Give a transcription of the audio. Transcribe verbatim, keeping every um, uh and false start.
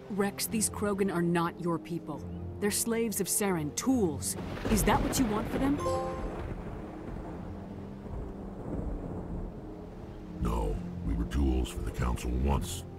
Rex, these Krogan are not your people. They're slaves of Saren, tools. Is that what you want for them? No, we were tools for the Council once.